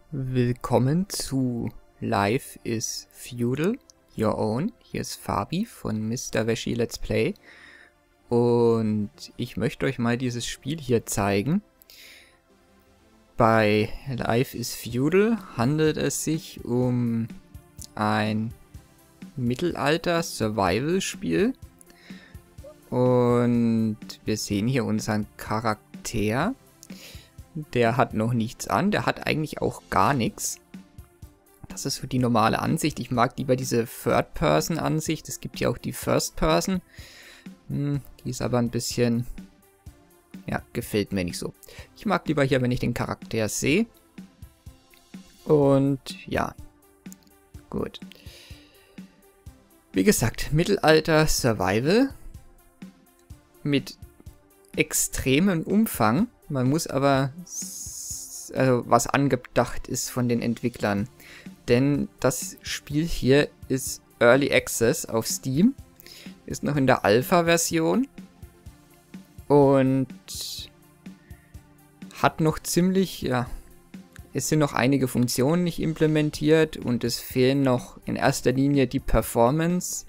Willkommen zu Life is Feudal, Your Own. Hier ist Fabi von Mr. Wäschi Let's Play. Und ich möchte euch mal dieses Spiel hier zeigen. Bei Life is Feudal handelt es sich um ein Mittelalter-Survival-Spiel. Und wir sehen hier unseren Charakter. Der hat noch nichts an, der hat eigentlich auch gar nichts. Das ist so die normale Ansicht. Ich mag lieber diese Third-Person-Ansicht. Es gibt ja auch die First-Person. Die ist aber ein bisschen... ja, gefällt mir nicht so. Ich mag lieber hier, wenn ich den Charakter sehe. Und ja, gut. Wie gesagt, Mittelalter-Survival mit extremem Umfang. Man muss aber, also was angedacht ist von den Entwicklern. Denn das Spiel hier ist Early Access auf Steam. Ist noch in der Alpha-Version. Und hat noch ziemlich, ja, es sind noch einige Funktionen nicht implementiert. Und es fehlen noch in erster Linie die Performance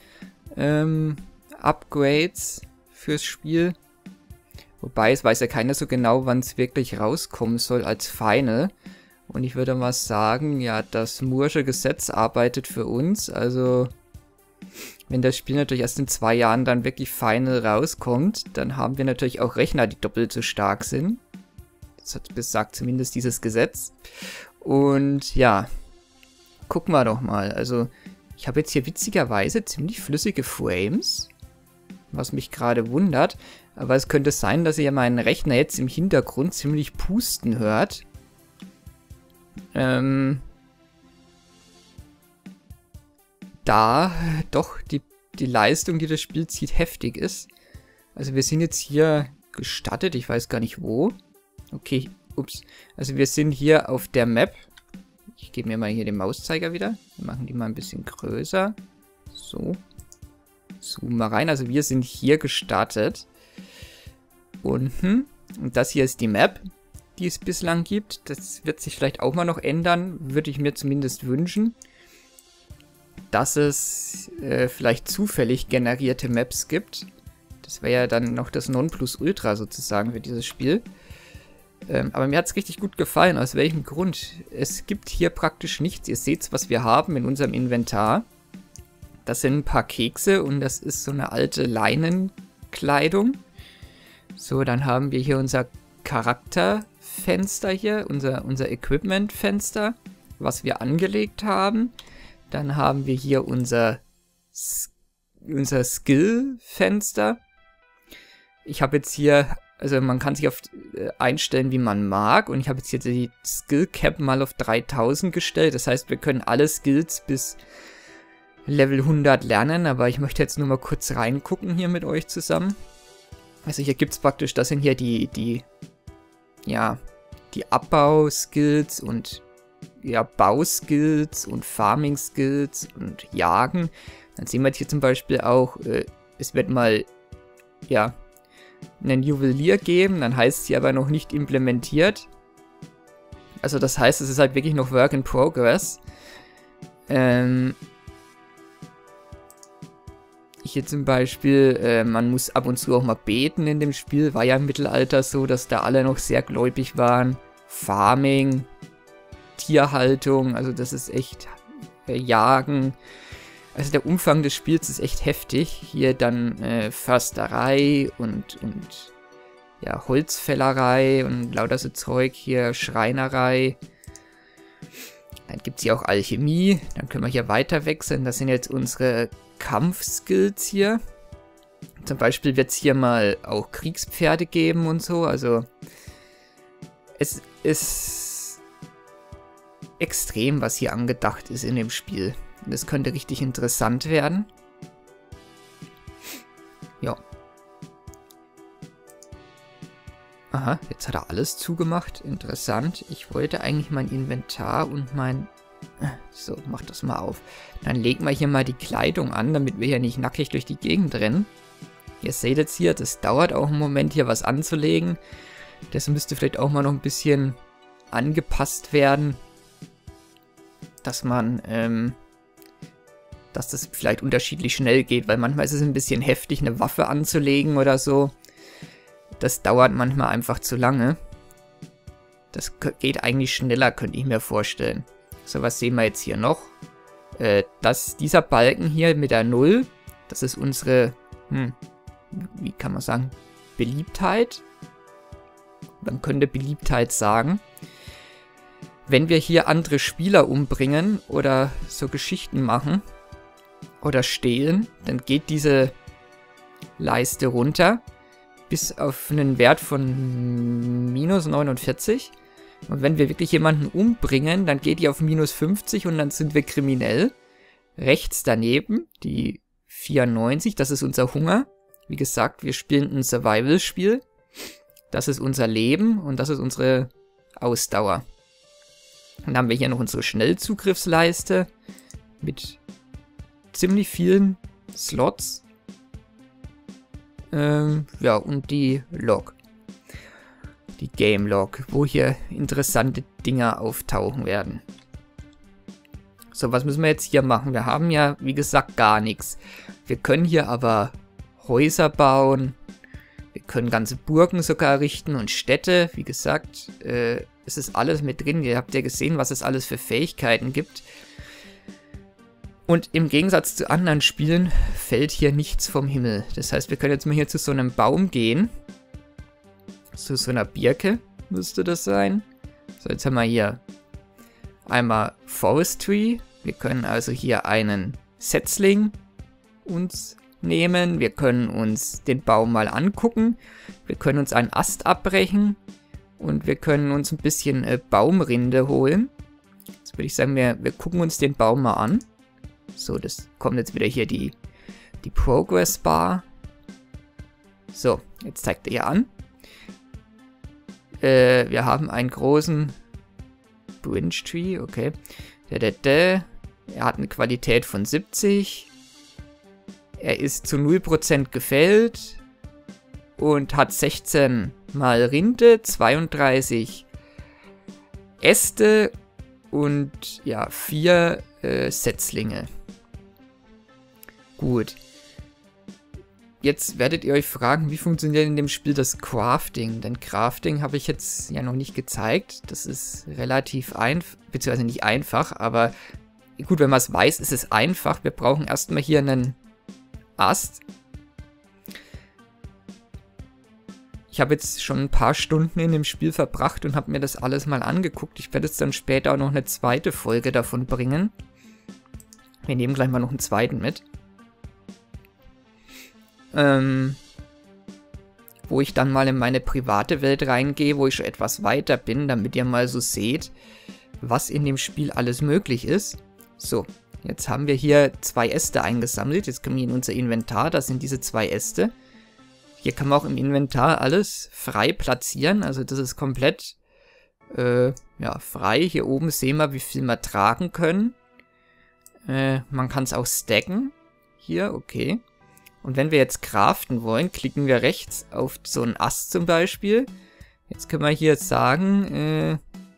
Upgrades fürs Spiel. Wobei, es weiß ja keiner so genau, wann es wirklich rauskommen soll als Final. Und ich würde mal sagen, ja, das Moore'sche Gesetz arbeitet für uns. Also, wenn das Spiel natürlich erst in 2 Jahren dann wirklich Final rauskommt, dann haben wir natürlich auch Rechner, die doppelt so stark sind. Das besagt zumindest dieses Gesetz. Und ja, gucken wir doch mal. Also, ich habe jetzt hier witzigerweise ziemlich flüssige Frames, was mich gerade wundert. Aber es könnte sein, dass ihr meinen Rechner jetzt im Hintergrund ziemlich pusten hört. Da doch die Leistung, die das Spiel zieht, heftig ist. Also wir sind jetzt hier gestartet, ich weiß gar nicht wo. Okay, ups. Also wir sind hier auf der Map. Ich gebe mir mal hier den Mauszeiger wieder. Wir machen die mal ein bisschen größer. So. Zoom mal rein. Also wir sind hier gestartet. Unten. Und das hier ist die Map, die es bislang gibt. Das wird sich vielleicht auch mal noch ändern. Würde ich mir zumindest wünschen. Dass es vielleicht zufällig generierte Maps gibt. Das wäre ja dann noch das Nonplusultra sozusagen für dieses Spiel. Aber mir hat es richtig gut gefallen. Aus welchem Grund? Es gibt hier praktisch nichts. Ihr seht, was wir haben in unserem Inventar. Das sind ein paar Kekse und das ist so eine alte Leinenkleidung. So, dann haben wir hier unser Charakterfenster hier, unser Equipment-Fenster, was wir angelegt haben. Dann haben wir hier unser Skill-Fenster. Ich habe jetzt hier, also man kann sich einstellen, wie man mag. Und ich habe jetzt hier die Skill-Cap mal auf 3000 gestellt. Das heißt, wir können alle Skills bis Level 100 lernen. Aber ich möchte jetzt nur mal kurz reingucken hier mit euch zusammen. Also hier gibt es praktisch, das sind hier die Abbau-Skills und ja, Bau-Skills und Farming-Skills und Jagen. Dann sehen wir hier zum Beispiel auch, es wird mal, ja, einen Juwelier geben, dann heißt es hier aber noch nicht implementiert. Also das heißt, es ist halt wirklich noch Work in Progress. Hier zum Beispiel, man muss ab und zu auch mal beten in dem Spiel. War ja im Mittelalter so, dass da alle noch sehr gläubig waren. Farming, Tierhaltung, also das ist echt Jagen. Also der Umfang des Spiels ist echt heftig. Hier dann Försterei und ja, Holzfällerei und lauter so Zeug. Hier Schreinerei. Dann gibt es hier auch Alchemie. Dann können wir hier weiter wechseln. Das sind jetzt unsere Kampfskills hier. Zum Beispiel wird es hier mal auch Kriegspferde geben und so. Also es ist extrem, was hier angedacht ist in dem Spiel. Das könnte richtig interessant werden. Ja. Aha, jetzt hat er alles zugemacht. Interessant. Ich wollte eigentlich mein Inventar und mein... So, mach das mal auf. Dann legen wir hier mal die Kleidung an, damit wir hier nicht nackig durch die Gegend rennen. Ihr seht jetzt hier, das dauert auch einen Moment, hier was anzulegen. Das müsste vielleicht auch mal noch ein bisschen angepasst werden. dass dass das vielleicht unterschiedlich schnell geht, weil manchmal ist es ein bisschen heftig, eine Waffe anzulegen oder so. Das dauert manchmal einfach zu lange. Das geht eigentlich schneller, könnte ich mir vorstellen. So, was sehen wir jetzt hier noch? Dieser Balken hier mit der 0, das ist unsere, wie kann man sagen, Beliebtheit. Man könnte Beliebtheit sagen. Wenn wir hier andere Spieler umbringen oder so Geschichten machen oder stehlen, dann geht diese Leiste runter bis auf einen Wert von minus 49. Und wenn wir wirklich jemanden umbringen, dann geht die auf minus 50 und dann sind wir kriminell. Rechts daneben, die 94, das ist unser Hunger. Wie gesagt, wir spielen ein Survival-Spiel. Das ist unser Leben und das ist unsere Ausdauer. Dann haben wir hier noch unsere Schnellzugriffsleiste mit ziemlich vielen Slots. Ja, und die Log. Die Game Log, wo hier interessante Dinger auftauchen werden. So, was müssen wir jetzt hier machen? Wir haben ja, wie gesagt, gar nichts. Wir können hier aber Häuser bauen. Wir können ganze Burgen sogar errichten und Städte. Wie gesagt, es ist alles mit drin. Ihr habt ja gesehen, was es alles für Fähigkeiten gibt. Und im Gegensatz zu anderen Spielen fällt hier nichts vom Himmel. Das heißt, wir können jetzt mal hier zu so einem Baum gehen. Zu so einer Birke müsste das sein. So, jetzt haben wir hier einmal Forestry. Wir können also hier einen Setzling uns nehmen. Wir können uns den Baum mal angucken. Wir können uns einen Ast abbrechen. Und wir können uns ein bisschen Baumrinde holen. Jetzt würde ich sagen, wir gucken uns den Baum mal an. So, das kommt jetzt wieder hier die Progress Bar. So, jetzt zeigt er hier an. Wir haben einen großen Branch Tree, okay. Er hat eine Qualität von 70. Er ist zu 0% gefällt. Und hat 16 mal Rinde, 32 Äste und ja, 4 Setzlinge. Gut. Jetzt werdet ihr euch fragen, wie funktioniert in dem Spiel das Crafting? Denn Crafting habe ich jetzt ja noch nicht gezeigt. Das ist relativ einfach, beziehungsweise nicht einfach, aber gut, wenn man es weiß, ist es einfach. Wir brauchen erstmal hier einen Ast. Ich habe jetzt schon ein paar Stunden in dem Spiel verbracht und habe mir das alles mal angeguckt. Ich werde jetzt dann später auch noch eine zweite Folge davon bringen. Wir nehmen gleich mal noch einen zweiten mit. Wo ich dann mal in meine private Welt reingehe, wo ich schon etwas weiter bin, damit ihr mal so seht, was in dem Spiel alles möglich ist. So, jetzt haben wir hier 2 Äste eingesammelt. Jetzt kommen wir in unser Inventar, das sind diese 2 Äste. Hier kann man auch im Inventar alles frei platzieren, also das ist komplett ja, frei. Hier oben sehen wir, wie viel wir tragen können. Man kann es auch stacken. Hier, okay. Und wenn wir jetzt craften wollen, klicken wir rechts auf so einen Ast zum Beispiel. Jetzt können wir hier sagen,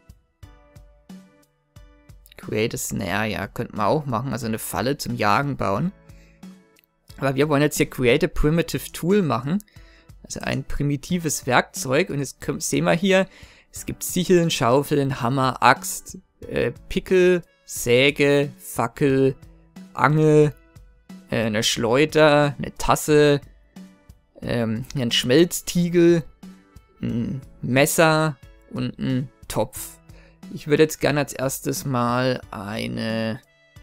Create a Snare, ja, könnte man auch machen, also eine Falle zum Jagen bauen. Aber wir wollen jetzt hier Create a Primitive Tool machen, also ein primitives Werkzeug. Und jetzt sehen wir hier, es gibt Sicheln, Schaufeln, Hammer, Axt, Pickel, Säge, Fackel, Angel, eine Schleuder, eine Tasse, ein Schmelztiegel, ein Messer und ein Topf. Ich würde jetzt gerne als erstes mal eine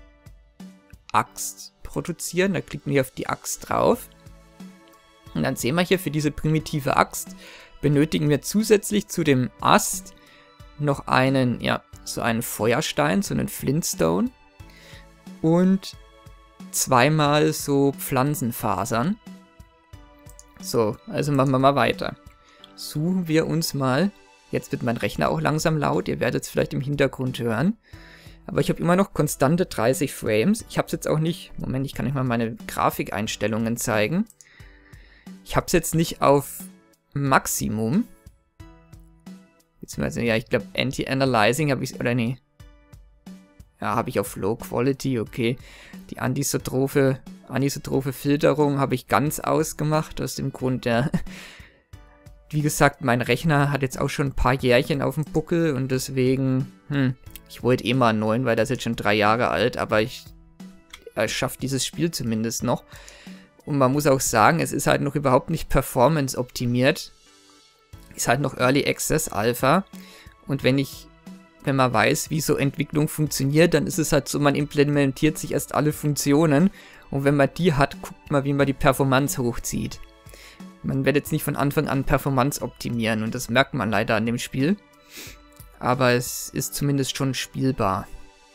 Axt produzieren. Da klicken wir auf die Axt drauf. Und dann sehen wir hier, für diese primitive Axt benötigen wir zusätzlich zu dem Ast noch einen, ja, so einen Feuerstein, so einen Flintstone. Und 2-mal so Pflanzenfasern. So, also machen wir mal weiter. Suchen wir uns mal. Jetzt wird mein Rechner auch langsam laut. Ihr werdet es vielleicht im Hintergrund hören. Aber ich habe immer noch konstante 30 Frames. Ich habe es jetzt auch nicht... Moment, ich kann euch mal meine Grafikeinstellungen zeigen. Ich habe es jetzt nicht auf Maximum. Beziehungsweise, ja, ich glaube, Anti-Analyzing habe ich... Oder nee. Ja, habe ich auf Low Quality, okay. Die anisotrophe Filterung habe ich ganz ausgemacht, aus dem Grund, ja. Wie gesagt, mein Rechner hat jetzt auch schon ein paar Jährchen auf dem Buckel und deswegen, ich wollte eh mal einen neuen, weil das ist jetzt schon 3 Jahre alt, aber ich schaffe dieses Spiel zumindest noch. Und man muss auch sagen, es ist halt noch überhaupt nicht performance optimiert. Ist halt noch Early Access Alpha. Und wenn man weiß, wie so Entwicklung funktioniert, dann ist es halt so, man implementiert sich erst alle Funktionen. Und wenn man die hat, guckt man, wie man die Performance hochzieht. Man wird jetzt nicht von Anfang an Performance optimieren und das merkt man leider an dem Spiel. Aber es ist zumindest schon spielbar.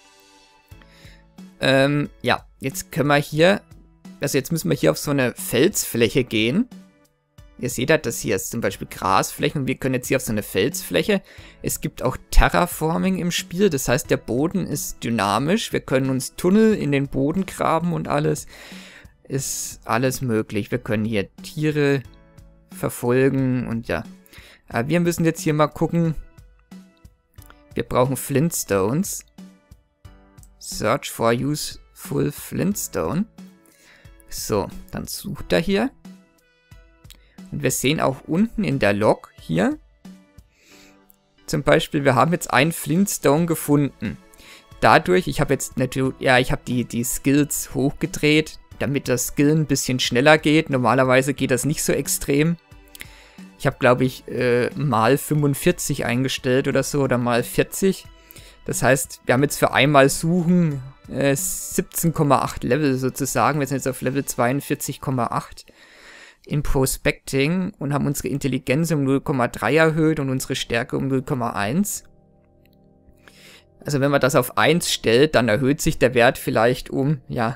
Ja, jetzt können wir hier, also jetzt müssen wir hier auf so eine Felsfläche gehen. Ihr seht halt, das hier ist zum Beispiel Grasfläche und wir können jetzt hier auf so eine Felsfläche. Es gibt auch Terraforming im Spiel, das heißt, der Boden ist dynamisch. Wir können uns Tunnel in den Boden graben und alles. Ist alles möglich. Wir können hier Tiere verfolgen und ja. Wir müssen jetzt hier mal gucken. Wir brauchen Flintstones. Search for useful Flintstone. So, dann sucht er hier. Und wir sehen auch unten in der Log hier. Zum Beispiel, wir haben jetzt einen Flintstone gefunden. Dadurch, ich habe jetzt natürlich, ja, ich habe die Skills hochgedreht, damit das Skill ein bisschen schneller geht. Normalerweise geht das nicht so extrem. Ich habe, glaube ich, mal 45 eingestellt oder so, oder mal 40. Das heißt, wir haben jetzt für einmal Suchen 17,8 Level sozusagen. Wir sind jetzt auf Level 42,8 in Prospecting und haben unsere Intelligenz um 0,3 erhöht und unsere Stärke um 0,1. Also wenn man das auf 1 stellt, dann erhöht sich der Wert vielleicht um, ja,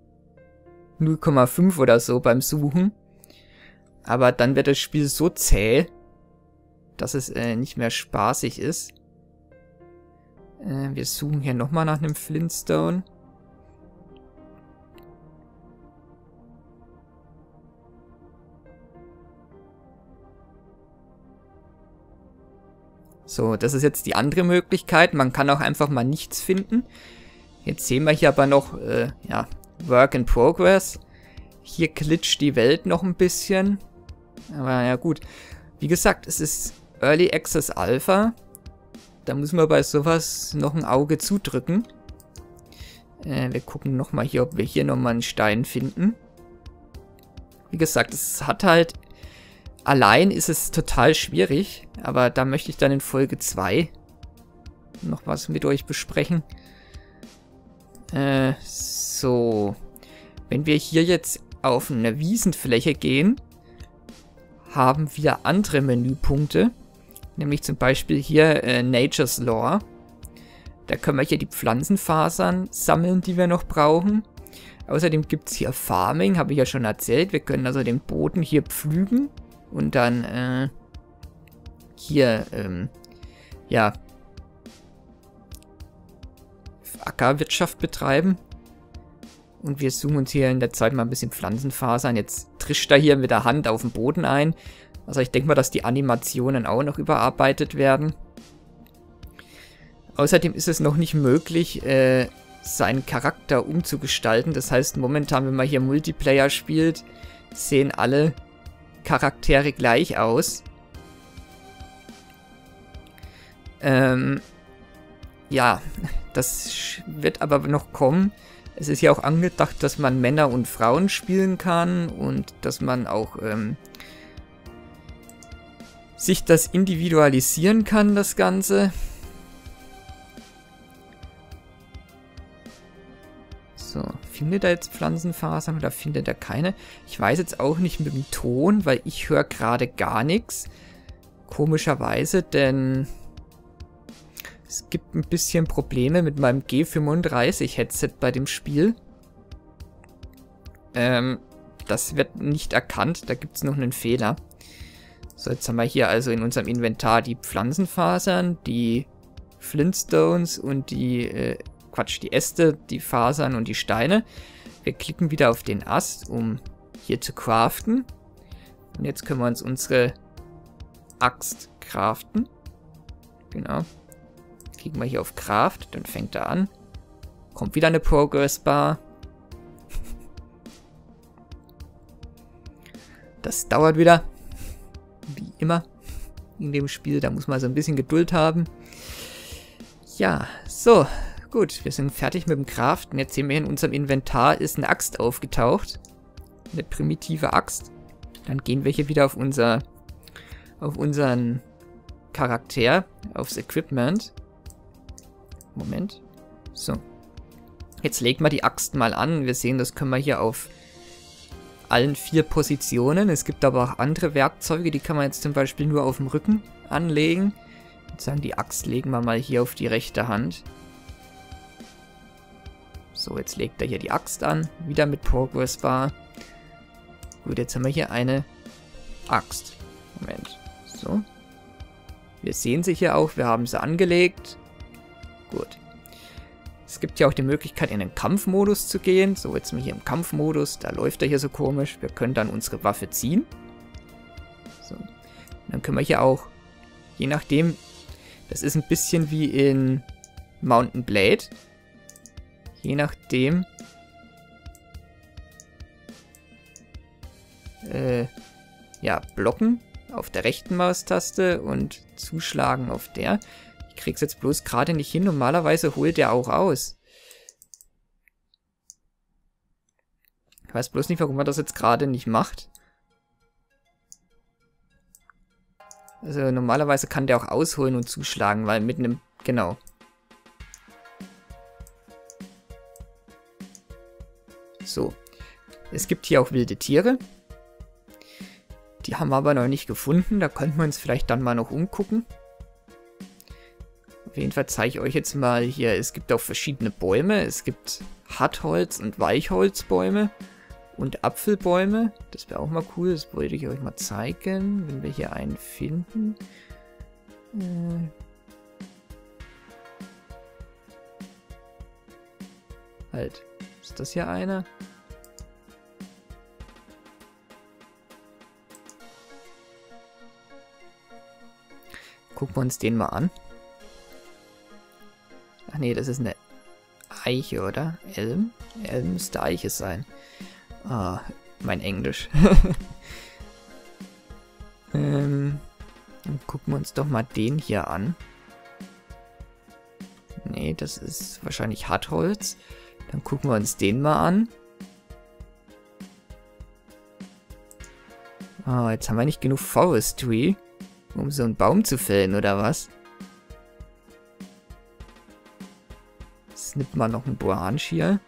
0,5 oder so beim Suchen. Aber dann wird das Spiel so zäh, dass es nicht mehr spaßig ist. Wir suchen hier nochmal nach einem Flintstone. So, das ist jetzt die andere Möglichkeit. Man kann auch einfach mal nichts finden. Jetzt sehen wir hier aber noch, ja, Work in Progress. Hier glitscht die Welt noch ein bisschen. Aber ja gut. Wie gesagt, es ist Early Access Alpha. Da müssen wir bei sowas noch ein Auge zudrücken. Wir gucken nochmal hier, ob wir hier nochmal einen Stein finden. Wie gesagt, es hat halt... Allein ist es total schwierig. Aber da möchte ich dann in Folge 2 noch was mit euch besprechen. So. Wenn wir hier jetzt auf eine Wiesenfläche gehen, haben wir andere Menüpunkte. Nämlich zum Beispiel hier Nature's Lore. Da können wir hier die Pflanzenfasern sammeln, die wir noch brauchen. Außerdem gibt es hier Farming, habe ich ja schon erzählt. Wir können also den Boden hier pflügen und dann hier, ja, Ackerwirtschaft betreiben. Und wir suchen uns hier in der Zeit mal ein bisschen Pflanzenfasern. Jetzt trischt er hier mit der Hand auf den Boden ein. Also ich denke mal, dass die Animationen auch noch überarbeitet werden. Außerdem ist es noch nicht möglich, seinen Charakter umzugestalten. Das heißt, momentan, wenn man hier Multiplayer spielt, sehen alle Charaktere gleich aus. Ja, das wird aber noch kommen. Es ist ja auch angedacht, dass man Männer und Frauen spielen kann und dass man auch sich das individualisieren kann, das Ganze. So, findet er jetzt Pflanzenfasern oder findet er keine? Ich weiß jetzt auch nicht mit dem Ton, weil ich höre gerade gar nichts. Komischerweise, denn es gibt ein bisschen Probleme mit meinem G35-Headset bei dem Spiel. Das wird nicht erkannt, da gibt es noch einen Fehler. So, jetzt haben wir hier also in unserem Inventar die Pflanzenfasern, die Flintstones und die, die Äste, die Fasern und die Steine. Wir klicken wieder auf den Ast, um hier zu craften. Und jetzt können wir uns unsere Axt craften. Genau. Klicken wir hier auf Craft, dann fängt er an. Kommt wieder eine Progress Bar. Das dauert wieder. Wie immer in dem Spiel. Da muss man also ein bisschen Geduld haben. Ja, so. Gut, wir sind fertig mit dem Craften. Jetzt sehen wir, in unserem Inventar ist eine Axt aufgetaucht. Eine primitive Axt. Dann gehen wir hier wieder auf unseren Charakter, aufs Equipment. Moment. So. Jetzt legen wir die Axt mal an. Wir sehen, das können wir hier auf allen 4 Positionen. Es gibt aber auch andere Werkzeuge, die kann man jetzt zum Beispiel nur auf dem Rücken anlegen. Und sagen, die Axt legen wir mal hier auf die rechte Hand. So, jetzt legt er hier die Axt an. Wieder mit Progress Bar. Gut, jetzt haben wir hier eine Axt. Moment. So. Wir sehen sie hier auch. Wir haben sie angelegt. Gut. Es gibt ja auch die Möglichkeit, in den Kampfmodus zu gehen. So, jetzt sind wir hier im Kampfmodus. Da läuft er hier so komisch. Wir können dann unsere Waffe ziehen. So. Und dann können wir hier auch, je nachdem, das ist ein bisschen wie in Mount & Blade. Je nachdem, ja, blocken auf der rechten Maustaste und zuschlagen auf der. Ich krieg's jetzt bloß gerade nicht hin. Normalerweise holt der auch aus. Ich weiß bloß nicht, warum man das jetzt gerade nicht macht. Also normalerweise kann der auch ausholen und zuschlagen, weil mit einem... Genau. So. Es gibt hier auch wilde Tiere. Die haben wir aber noch nicht gefunden. Da könnten wir uns vielleicht dann mal noch umgucken. Auf jeden Fall zeige ich euch jetzt mal hier, es gibt auch verschiedene Bäume. Es gibt Hartholz- und Weichholzbäume und Apfelbäume. Das wäre auch mal cool, das wollte ich euch mal zeigen, wenn wir hier einen finden. Halt, ist das hier einer? Gucken wir uns den mal an. Ach nee, das ist eine Eiche, oder? Elm? Elm müsste Eiche sein. Ah, mein Englisch. Dann gucken wir uns doch mal den hier an. Nee, das ist wahrscheinlich Hartholz. Dann gucken wir uns den mal an. Ah, jetzt haben wir nicht genug Forestry, um so einen Baum zu fällen, oder was? Jetzt nimmt man noch einen Branch hier.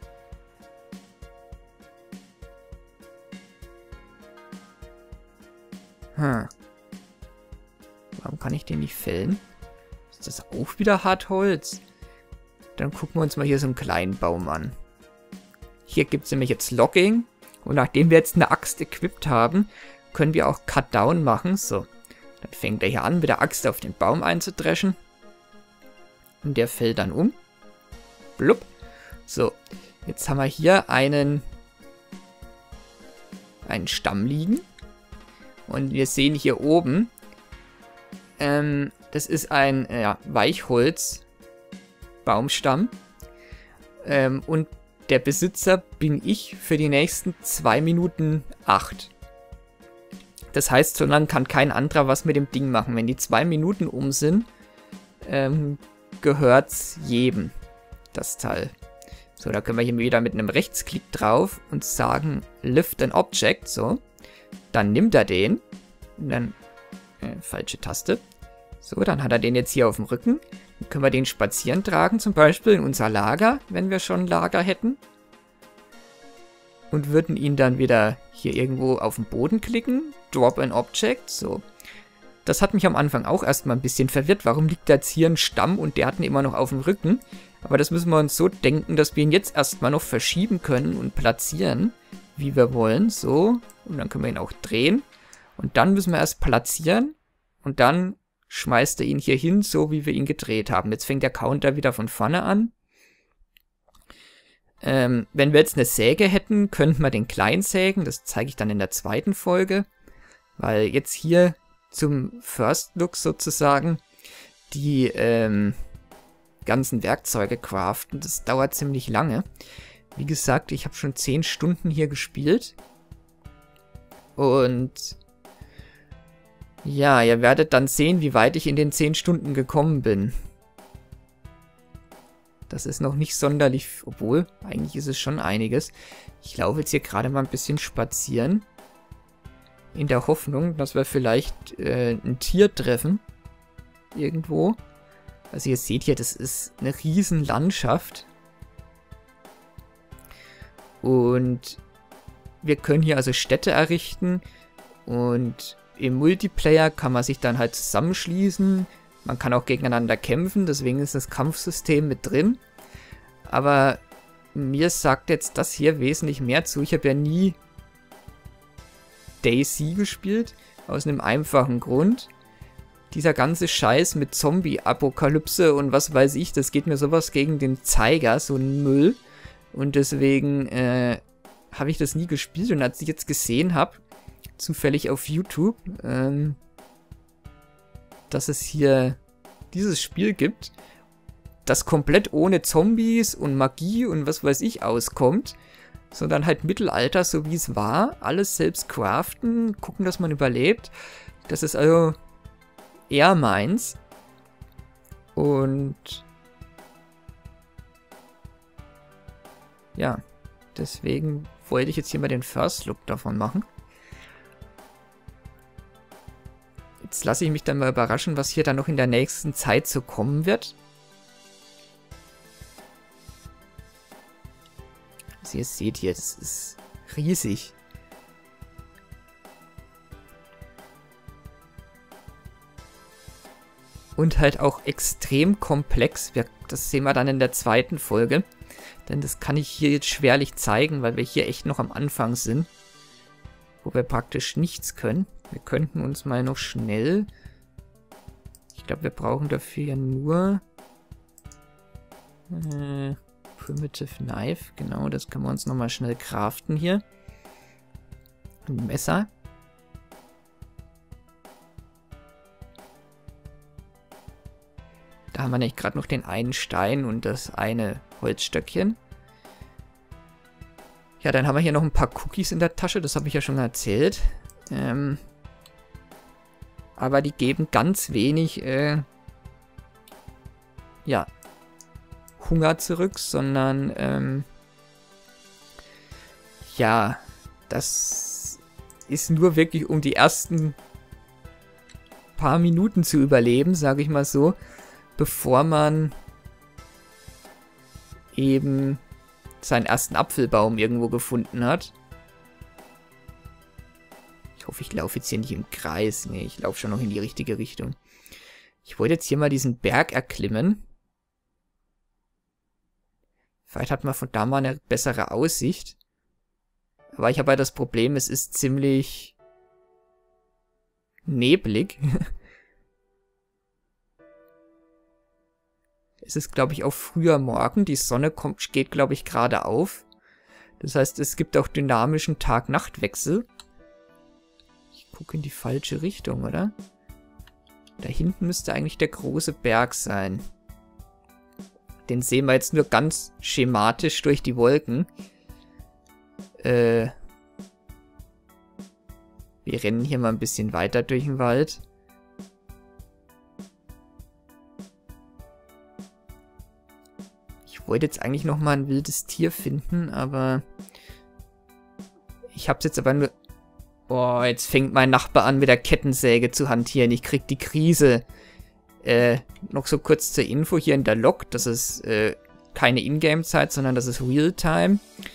Warum kann ich den nicht fällen? Ist das auch wieder Hartholz? Dann gucken wir uns mal hier so einen kleinen Baum an. Hier gibt es nämlich jetzt Logging. Und nachdem wir jetzt eine Axt equipped haben, können wir auch Cut Down machen. So, dann fängt er hier an, mit der Axt auf den Baum einzudreschen. Und der fällt dann um. Blub. So, jetzt haben wir hier einen Stamm liegen. Und wir sehen hier oben, das ist ein Weichholz-Baumstamm. Und der Besitzer bin ich für die nächsten 2 Minuten 8. Das heißt, so lange kann kein anderer was mit dem Ding machen. Wenn die 2 Minuten um sind, gehört's jedem, das Teil. So, da können wir hier wieder mit einem Rechtsklick drauf und sagen, Lift an Object, so. Dann nimmt er den. Und dann, falsche Taste. So, dann hat er den jetzt hier auf dem Rücken. Dann können wir den spazieren tragen, zum Beispiel in unser Lager, wenn wir schon ein Lager hätten. Und würden ihn dann wieder hier irgendwo auf den Boden klicken. Drop an Object, so. Das hat mich am Anfang auch erstmal ein bisschen verwirrt. Warum liegt da jetzt hier ein Stamm und der hat ihn immer noch auf dem Rücken? Aber das müssen wir uns so denken, dass wir ihn jetzt erstmal noch verschieben können und platzieren, wie wir wollen. So, und dann können wir ihn auch drehen. Und dann müssen wir erst platzieren und dann schmeißt er ihn hier hin, so wie wir ihn gedreht haben. Jetzt fängt der Counter wieder von vorne an. Wenn wir jetzt eine Säge hätten, könnten wir den klein sägen. Das zeige ich dann in der zweiten Folge. Weil jetzt hier zum First Look sozusagen die ganzen Werkzeuge craften. Das dauert ziemlich lange. Wie gesagt, ich habe schon 10 Stunden hier gespielt. Und ja, ihr werdet dann sehen, wie weit ich in den 10 Stunden gekommen bin. Das ist noch nicht sonderlich, obwohl, eigentlich ist es schon einiges. Ich laufe jetzt hier gerade mal ein bisschen spazieren. In der Hoffnung, dass wir vielleicht ein Tier treffen. Irgendwo. Also ihr seht hier, das ist eine riesen Landschaft. Und wir können hier also Städte errichten. Und im Multiplayer kann man sich dann halt zusammenschließen. Man kann auch gegeneinander kämpfen, deswegen ist das Kampfsystem mit drin. Aber mir sagt jetzt das hier wesentlich mehr zu. Ich habe ja nie DayZ gespielt, aus einem einfachen Grund. Dieser ganze Scheiß mit Zombie-Apokalypse und was weiß ich, das geht mir sowas gegen den Zeiger, so ein Müll. Und deswegen habe ich das nie gespielt. Und als ich jetzt gesehen habe, zufällig auf YouTube, dass es hier dieses Spiel gibt, das komplett ohne Zombies und Magie und was weiß ich auskommt, sondern halt Mittelalter, so wie es war, alles selbst craften, gucken, dass man überlebt. Das ist also eher meins. Und ja, deswegen wollte ich jetzt hier mal den First Look davon machen. Jetzt lasse ich mich dann mal überraschen, was hier dann noch in der nächsten Zeit so kommen wird. Also ihr seht hier, das ist riesig. Und halt auch extrem komplex. Das sehen wir dann in der zweiten Folge. Denn das kann ich hier jetzt schwerlich zeigen, weil wir hier echt noch am Anfang sind. Wo wir praktisch nichts können. Wir könnten uns mal noch schnell... Ich glaube, wir brauchen dafür ja nur... Primitive Knife. Genau, das können wir uns nochmal schnell craften hier. Ein Messer. Da haben wir nämlich gerade noch den einen Stein und das eine Holzstöckchen. Ja, dann haben wir hier noch ein paar Cookies in der Tasche. Das habe ich ja schon erzählt. Aber die geben ganz wenig ja, Hunger zurück, sondern ja, das ist nur wirklich um die ersten paar Minuten zu überleben, sage ich mal so, bevor man eben seinen ersten Apfelbaum irgendwo gefunden hat. Ich hoffe, ich laufe jetzt hier nicht im Kreis. Nee, ich laufe schon noch in die richtige Richtung. Ich wollte jetzt hier mal diesen Berg erklimmen. Vielleicht hat man von da mal eine bessere Aussicht. Aber ich habe halt das Problem, es ist ziemlich neblig. Es ist, glaube ich, auch früher Morgen. Die Sonne geht, glaube ich, gerade auf. Das heißt, es gibt auch dynamischen Tag-Nacht-Wechsel. Ich gucke in die falsche Richtung, oder? Da hinten müsste eigentlich der große Berg sein. Den sehen wir jetzt nur ganz schematisch durch die Wolken. Wir rennen hier mal ein bisschen weiter durch den Wald. Ich wollte jetzt eigentlich noch mal ein wildes Tier finden, aber ich hab's jetzt aber nur... Boah, jetzt fängt mein Nachbar an, mit der Kettensäge zu hantieren. Ich krieg die Krise. Noch so kurz zur Info hier in der Log. Das ist keine Ingame-Zeit, sondern das ist Realtime.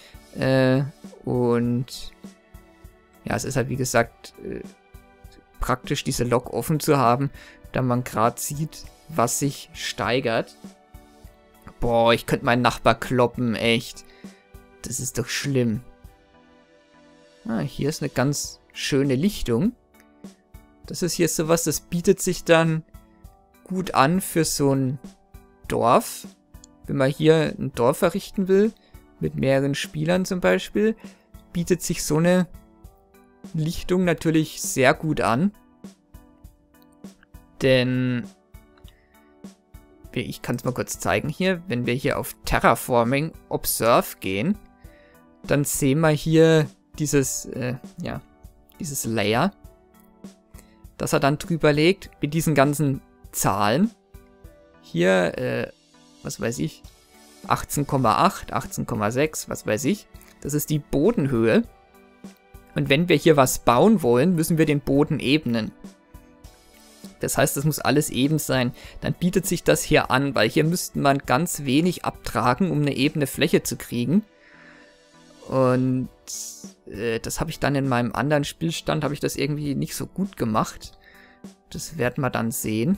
Und ja, es ist halt wie gesagt praktisch diese Log offen zu haben, da man gerade sieht, was sich steigert. Boah, ich könnte meinen Nachbar kloppen, echt. Das ist doch schlimm. Ah, hier ist eine ganz schöne Lichtung. Das ist hier sowas, das bietet sich dann gut an für so ein Dorf. Wenn man hier ein Dorf errichten will, mit mehreren Spielern zum Beispiel, bietet sich so eine Lichtung natürlich sehr gut an. Denn ich kann es mal kurz zeigen hier, wenn wir hier auf Terraforming Observe gehen, dann sehen wir hier dieses, ja, dieses Layer, das er dann drüber legt mit diesen ganzen Zahlen. Hier, was weiß ich, 18,8, 18,6, was weiß ich. Das ist die Bodenhöhe. Und wenn wir hier was bauen wollen, müssen wir den Boden ebnen. Das heißt, das muss alles eben sein. Dann bietet sich das hier an, weil hier müsste man ganz wenig abtragen, um eine ebene Fläche zu kriegen. Und das habe ich dann in meinem anderen Spielstand, habe ich das irgendwie nicht so gut gemacht. Das werden wir dann sehen.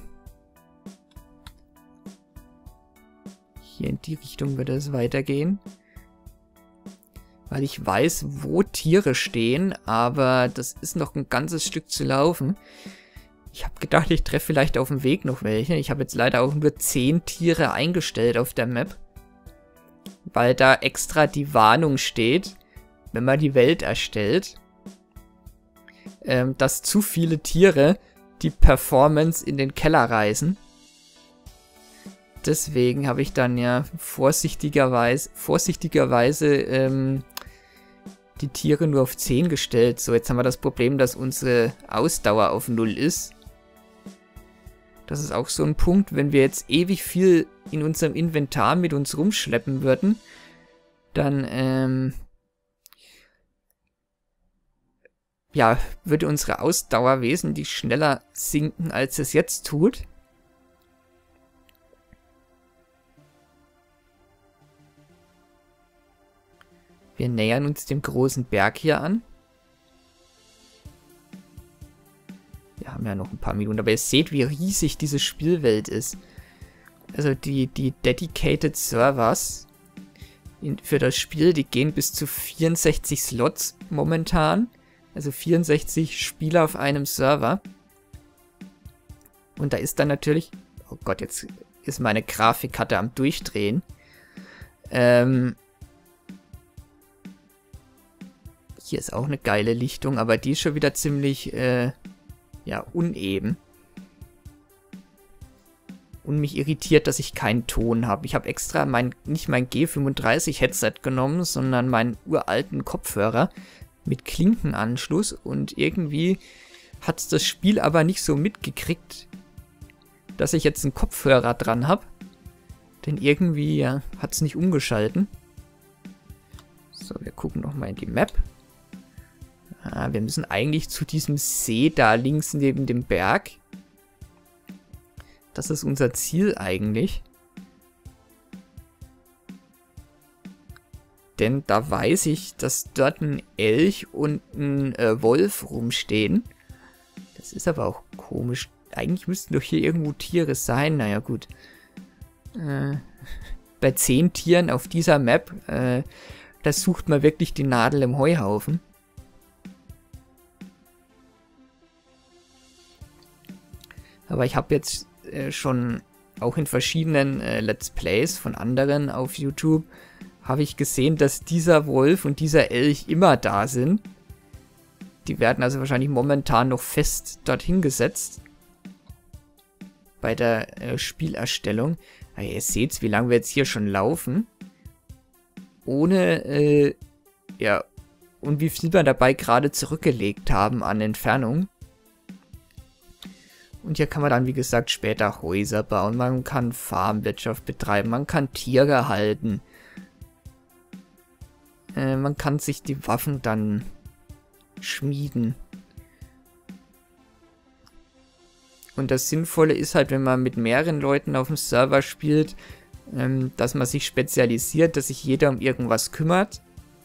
Hier in die Richtung würde es weitergehen. Weil ich weiß, wo Tiere stehen, aber das ist noch ein ganzes Stück zu laufen. Ich habe gedacht, ich treffe vielleicht auf dem Weg noch welche. Ich habe jetzt leider auch nur 10 Tiere eingestellt auf der Map. Weil da extra die Warnung steht, wenn man die Welt erstellt, dass zu viele Tiere die Performance in den Keller reißen. Deswegen habe ich dann ja vorsichtigerweise die Tiere nur auf 10 gestellt. So, jetzt haben wir das Problem, dass unsere Ausdauer auf 0 ist. Das ist auch so ein Punkt, wenn wir jetzt ewig viel in unserem Inventar mit uns rumschleppen würden, dann, ja, würde unsere Ausdauer wesentlich schneller sinken, als es jetzt tut. Wir nähern uns dem großen Berg hier an. Wir haben ja noch ein paar Minuten, aber ihr seht, wie riesig diese Spielwelt ist. Also die Dedicated Servers für das Spiel, die gehen bis zu 64 Slots momentan. Also 64 Spieler auf einem Server. Und da ist dann natürlich... Oh Gott, jetzt ist meine Grafikkarte am Durchdrehen. Hier ist auch eine geile Lichtung, aber die ist schon wieder ziemlich, ja, uneben. Und mich irritiert, dass ich keinen Ton habe. Ich habe extra nicht mein G35-Headset genommen, sondern meinen uralten Kopfhörer mit Klinkenanschluss. Und irgendwie hat das Spiel aber nicht so mitgekriegt, dass ich jetzt einen Kopfhörer dran habe. Denn irgendwie, ja, hat es nicht umgeschalten. So, wir gucken nochmal in die Map. Wir müssen eigentlich zu diesem See da links neben dem Berg. Das ist unser Ziel eigentlich. Denn da weiß ich, dass dort ein Elch und ein Wolf rumstehen. Das ist aber auch komisch. Eigentlich müssten doch hier irgendwo Tiere sein. Naja, gut. Bei 10 Tieren auf dieser Map, da sucht man wirklich die Nadel im Heuhaufen. Aber ich habe jetzt schon auch in verschiedenen Let's Plays von anderen auf YouTube habe ich gesehen, dass dieser Wolf und dieser Elch immer da sind. Die werden also wahrscheinlich momentan noch fest dorthin gesetzt. Bei der Spielerstellung. Aber ihr seht, wie lange wir jetzt hier schon laufen. Ohne, ja, und wie viel wir dabei gerade zurückgelegt haben an Entfernung. Und hier kann man dann, wie gesagt, später Häuser bauen. Man kann Farmwirtschaft betreiben. Man kann Tiere halten. Man kann sich die Waffen dann schmieden. Und das Sinnvolle ist halt, wenn man mit mehreren Leuten auf dem Server spielt, dass man sich spezialisiert, dass sich jeder um irgendwas kümmert.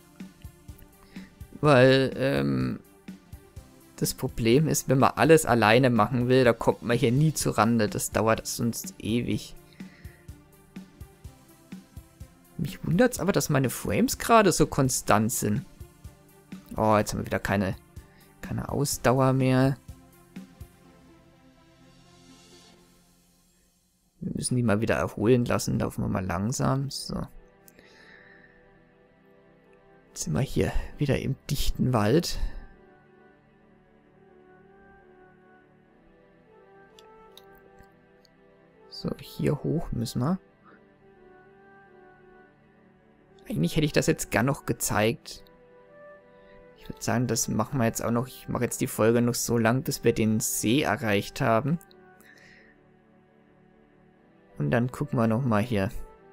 Weil, das Problem ist, wenn man alles alleine machen will, da kommt man hier nie zurande. Das dauert sonst ewig. Mich wundert es aber, dass meine Frames gerade so konstant sind. Oh, jetzt haben wir wieder keine Ausdauer mehr. Wir müssen die mal wieder erholen lassen. Laufen wir mal langsam. So. Jetzt sind wir hier wieder im dichten Wald. So, hier hoch müssen wir. Eigentlich hätte ich das jetzt gern noch gezeigt. Ich würde sagen, das machen wir jetzt auch noch. Ich mache jetzt die Folge noch so lang, bis wir den See erreicht haben. Und dann gucken wir nochmal hier.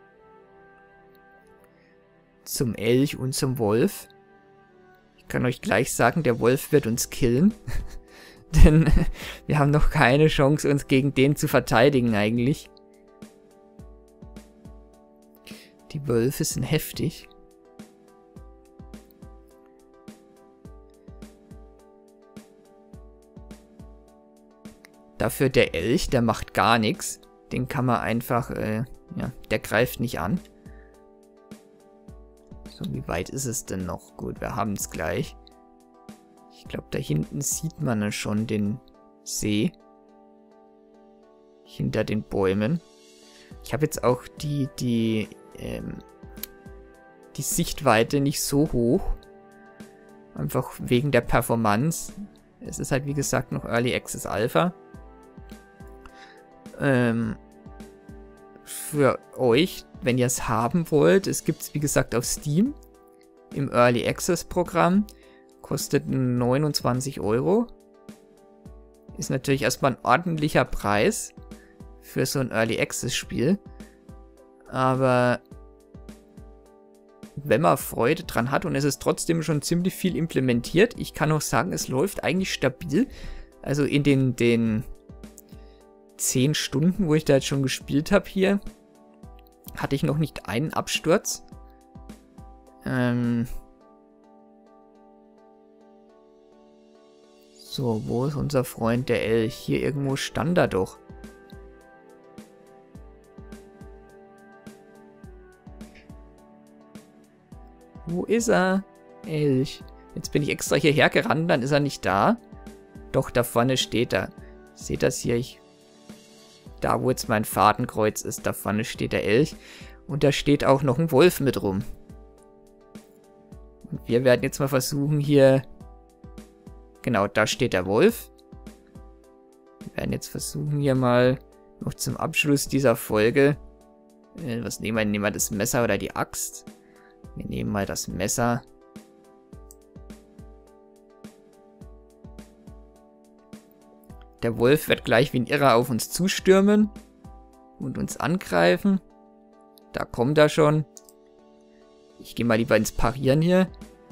Zum Elch und zum Wolf. Ich kann euch gleich sagen, der Wolf wird uns killen. Denn wir haben noch keine Chance, uns gegen den zu verteidigen eigentlich. Die Wölfe sind heftig. Dafür der Elch, der macht gar nichts. Den kann man einfach, ja, der greift nicht an. So, wie weit ist es denn noch? Gut, wir haben es gleich. Ich glaube, da hinten sieht man ja schon den See. Hinter den Bäumen. Ich habe jetzt auch die Sichtweite nicht so hoch. Einfach wegen der Performance. Es ist halt, wie gesagt, noch Early Access Alpha. Für euch, wenn ihr es haben wollt, es gibt es, wie gesagt, auf Steam. Im Early Access Programm. Kostet 29 €. Ist natürlich erstmal ein ordentlicher Preis für so ein Early Access Spiel. Aber wenn man Freude dran hat und es ist trotzdem schon ziemlich viel implementiert, ich kann auch sagen, es läuft eigentlich stabil. Also in den 10 Stunden, wo ich da jetzt schon gespielt habe hier, hatte ich noch nicht einen Absturz. So, wo ist unser Freund der Elch? Hier irgendwo stand er doch. Wo ist er? Elch. Jetzt bin ich extra hierher gerannt, dann ist er nicht da. Doch, da vorne steht er. Seht das hier? Da, wo jetzt mein Fadenkreuz ist, da vorne steht der Elch. Und da steht auch noch ein Wolf mit rum. Und wir werden jetzt mal versuchen hier... Genau, da steht der Wolf. Wir werden jetzt versuchen hier mal noch zum Abschluss dieser Folge... was nehmen wir? Nehmen wir das Messer oder die Axt? Wir nehmen mal das Messer. Der Wolf wird gleich wie ein Irrer auf uns zustürmen und uns angreifen. Da kommt er schon. Ich gehe mal lieber ins Parieren hier.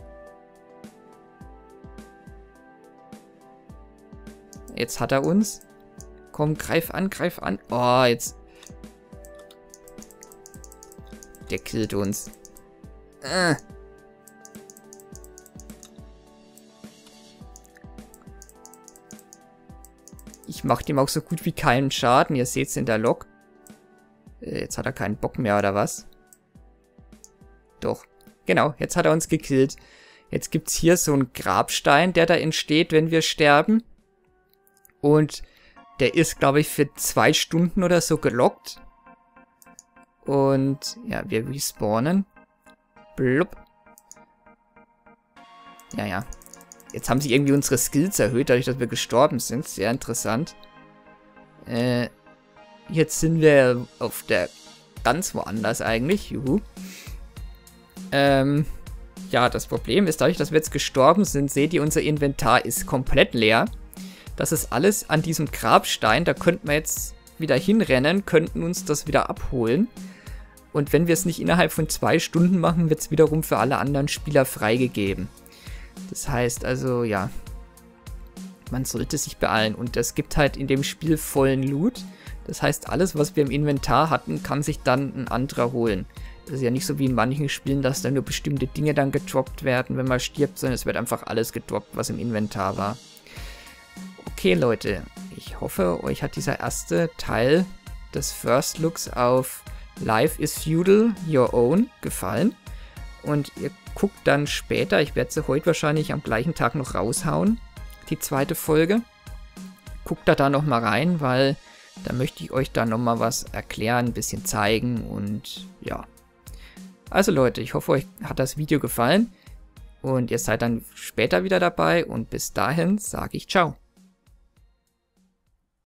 Jetzt hat er uns. Komm, greif an, greif an. Oh, jetzt. Der killt uns. Ich mache dem auch so gut wie keinen Schaden. Ihr seht es in der Lok. Jetzt hat er keinen Bock mehr, oder was? Doch. Genau, jetzt hat er uns gekillt. Jetzt gibt es hier so einen Grabstein, der da entsteht, wenn wir sterben. Und der ist, glaube ich, für 2 Stunden oder so gelockt. Und ja, wir respawnen. Blub. Ja. Jetzt haben sie irgendwie unsere Skills erhöht, dadurch, dass wir gestorben sind. Sehr interessant. Jetzt sind wir auf der... ganz woanders eigentlich. Juhu. Ja, das Problem ist, dadurch, dass wir jetzt gestorben sind, seht ihr, unser Inventar ist komplett leer. Das ist alles an diesem Grabstein. Da könnten wir jetzt wieder hinrennen, könnten uns das wieder abholen. Und wenn wir es nicht innerhalb von 2 Stunden machen, wird es wiederum für alle anderen Spieler freigegeben. Das heißt also, ja, man sollte sich beeilen. Und es gibt halt in dem Spiel vollen Loot. Das heißt, alles, was wir im Inventar hatten, kann sich dann ein anderer holen. Das ist ja nicht so wie in manchen Spielen, dass da nur bestimmte Dinge dann gedroppt werden, wenn man stirbt, sondern es wird einfach alles gedroppt, was im Inventar war. Okay, Leute, ich hoffe, euch hat dieser erste Teil des First Looks auf Life is Feudal, Your Own gefallen. Und ihr guckt dann später, ich werde sie heute wahrscheinlich am gleichen Tag noch raushauen, die zweite Folge. Guckt da nochmal rein, weil da möchte ich euch dann nochmal was erklären, ein bisschen zeigen und ja. Also Leute, ich hoffe, euch hat das Video gefallen und ihr seid dann später wieder dabei und bis dahin sage ich ciao.